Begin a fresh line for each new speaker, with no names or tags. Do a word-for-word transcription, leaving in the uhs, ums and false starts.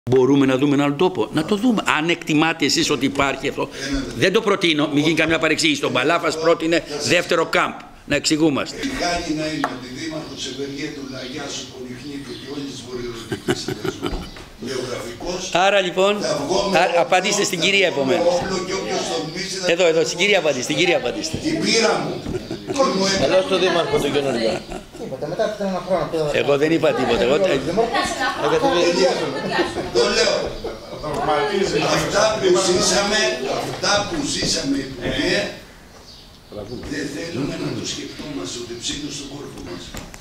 Μπορούμε να δούμε έναν άλλο τόπο. Να το δούμε. Αν εκτιμάτε εσείς ότι υπάρχει αυτό. Δεν το προτείνω, μην γίνει καμιά παρεξήγηση. Τον Παλάφας πρότεινε δεύτερο κάμπ. Να εξηγούμαστε.
Κάνει να είναι τη δήμαρχο της Ευεργέτου, Λαγιάσου, Πολυχνίκου και όλης της βορειοδυτικής συνδεσμού γεωγραφικός.
Άρα λοιπόν, άρα, απαντήστε στην κυρία επομένως. Εδώ, εδώ, στην κυρία απαντήστε. Στην κυρία απαντήστε.
Την πείρα μου.
Καλό στο δήμαρχο του καινούργια.
Εγώ δεν είπα τίποτα. Εγώ...
Το λέω. Αυτά που ζήσαμε, αυτά που ζήσαμε, υπουργέ, δεν θέλουμε να το σκεφτόμαστε ότι ψήνω στον κόρφο μας.